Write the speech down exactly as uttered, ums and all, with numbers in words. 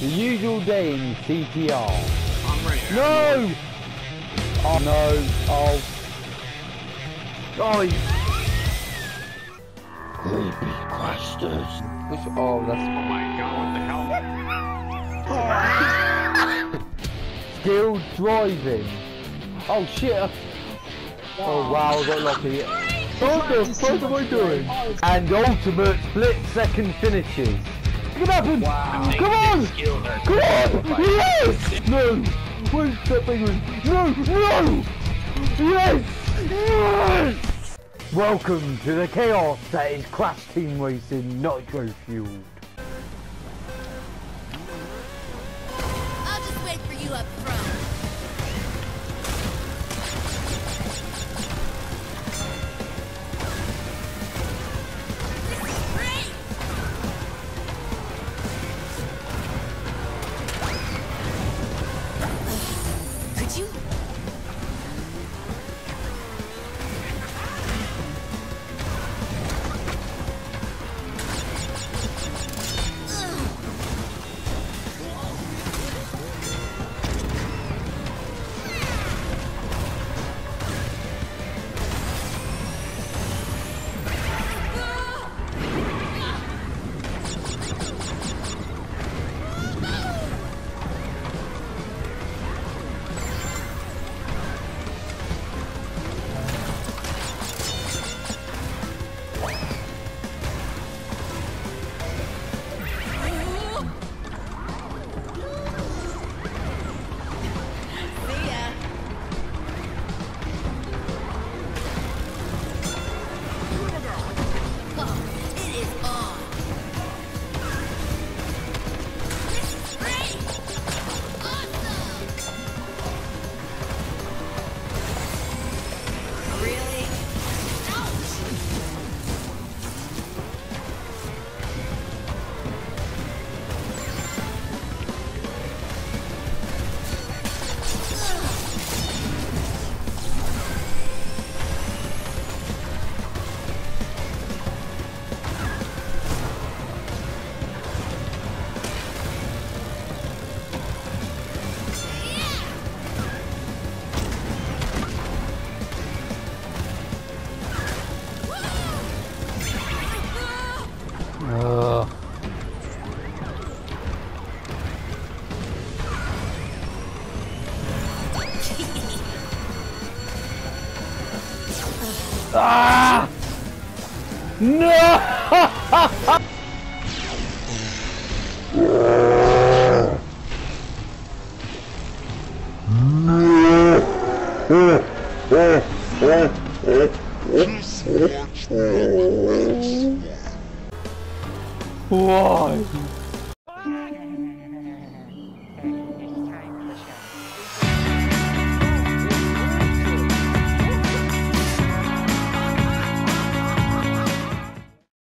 The usual day in C T R. I'm ready. No! Oh no, oh. Oh, you... Creepy bastards. Which, oh, that's... Oh my god, what the hell? Still driving. Oh shit. Oh wow, I got lucky. What the fuck am I doing? And ultimate split second finishes. Look at that! Wow. Come on! Come on! Yes! No! Where's that big one? No! No! Yes! Yes! Welcome to the chaos that is Crash Team Racing Nitro Fueled. I'll just wait for you up front. This is great! Could you? Ugh. Ah! No! Why?